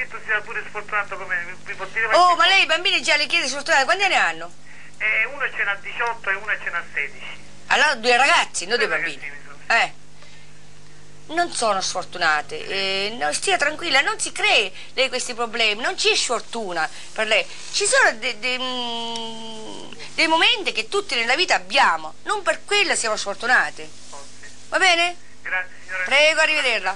che tu sia pure sfortunato come mi può dire? Oh, ma lei i bambini già li chiede sfortunati, quanti anni hanno? Uno ce n'ha 18 e uno ce n'ha 16. Allora due ragazzi, non due bambini. Sono. Non sono sfortunate, no, stia tranquilla, non si crei lei questi problemi, non c'è sfortuna per lei. Ci sono dei momenti che tutti nella vita abbiamo, non per quello siamo sfortunati. Va bene? Grazie signora. Prego, arrivederla.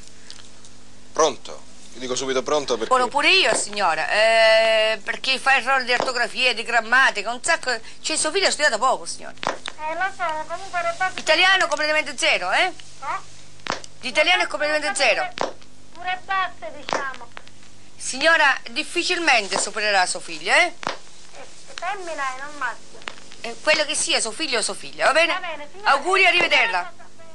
Pronto? Io dico subito pronto perché... Buono pure io, signora, perché fa errori di ortografia, di grammatica, un sacco... Cioè, suo figlio ha studiato poco, signora. Lo so, comunque le basi... Italiano completamente zero, eh? No? L'italiano è completamente zero. Pure basse, diciamo. Signora, difficilmente supererà suo figlio, eh? Femmina e non maschio. Quello che sia, suo figlio o sua figlia, va bene? Va bene, signora. Auguri, arrivederla.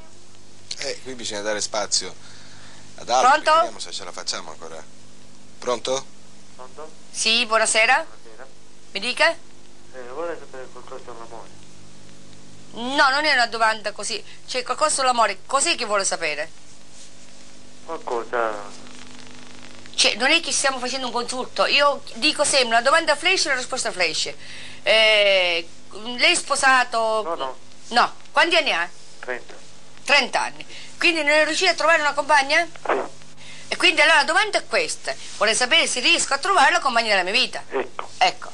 Qui bisogna dare spazio ad altri. Pronto? Vediamo se ce la facciamo ancora. Pronto? Pronto? Sì, buonasera. Buonasera. Mi dica? Vorrei sapere qualcosa sull'amore. No, non è una domanda così. C'è qualcosa sull'amore. Cos'è che vuole sapere? Qualcosa... Cioè, non è che stiamo facendo un consulto. Io dico sempre una domanda flash e una risposta flash. Lei è sposato? No, no. No. Quanti anni ha? 30. 30 anni. Quindi non è riuscito a trovare una compagna? Sì. E quindi allora la domanda è questa. Vuole sapere se riesco a trovare la compagna della mia vita. Ecco. Ecco.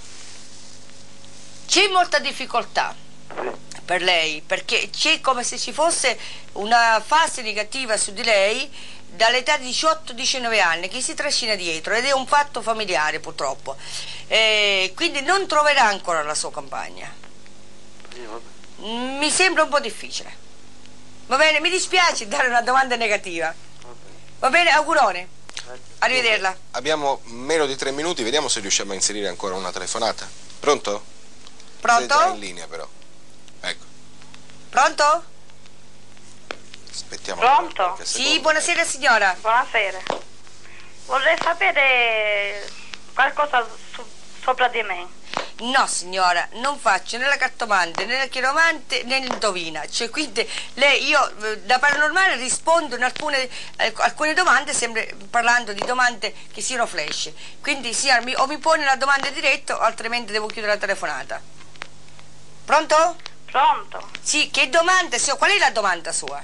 C'è molta difficoltà Sì. per lei, perché c'è come se ci fosse una fase negativa su di lei dall'età di 18-19 anni che si trascina dietro ed è un fatto familiare purtroppo. Quindi non troverà ancora la sua compagna. Sì, vabbè. Mi sembra un po' difficile. Va bene, mi dispiace dare una domanda negativa. Va bene, augurone. Arrivederla. Abbiamo meno di 3 minuti, vediamo se riusciamo a inserire ancora una telefonata. Pronto? Pronto? Sei già in linea però. Ecco. Pronto? Aspettiamo. Pronto? qualche Sì, secondo. buonasera signora. Buonasera. Vorrei sapere qualcosa sopra di me. No signora, non faccio né la cartomante, né la chiromante, né l'indovina. Cioè quindi lei, io da paranormale rispondo in alcune domande, sempre parlando di domande che siano flash. Quindi signora, o mi pone la domanda diretta o altrimenti devo chiudere la telefonata. Pronto? Pronto? Sì, che domanda, qual è la domanda sua?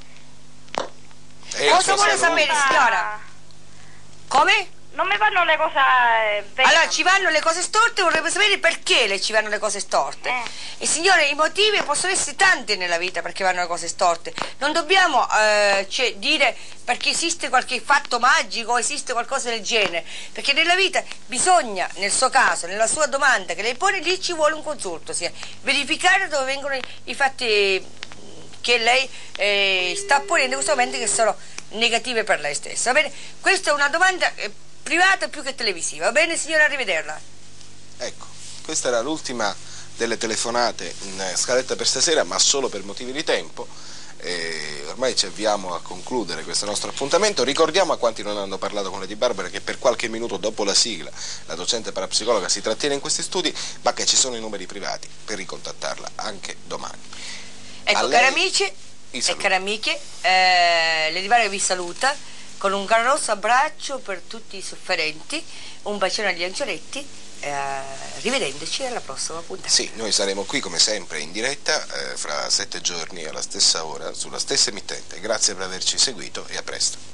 la Cosa sua vuole salute. sapere signora? Come? Non mi vanno le cose vere. Allora ci vanno le cose storte, vorrebbe sapere perché le ci vanno le cose storte. E signore, i motivi possono essere tanti nella vita perché vanno le cose storte. Non dobbiamo dire perché esiste qualche fatto magico, esiste qualcosa del genere. Perché nella vita bisogna, nel suo caso, nella sua domanda che lei pone, lì ci vuole un consulto, verificare dove vengono i fatti che lei sta ponendo in questo momento che sono negative per lei stessa. Va bene? Questa è una domanda privata più che televisiva, va bene signora, arrivederla. Ecco, questa era l'ultima delle telefonate in scaletta per stasera, ma solo per motivi di tempo. Ormai ci avviamo a concludere questo nostro appuntamento. Ricordiamo a quanti non hanno parlato con Lady Barbara che per qualche minuto dopo la sigla la docente parapsicologa si trattiene in questi studi, ma che ci sono i numeri privati per ricontattarla anche domani. Ecco, cari amici e cari amiche, Lady Barbara vi saluta con un caloroso abbraccio per tutti i sofferenti, un bacione agli angioletti, rivedendoci alla prossima puntata. Sì, noi saremo qui come sempre in diretta fra 7 giorni alla stessa ora, sulla stessa emittente. Grazie per averci seguito e a presto.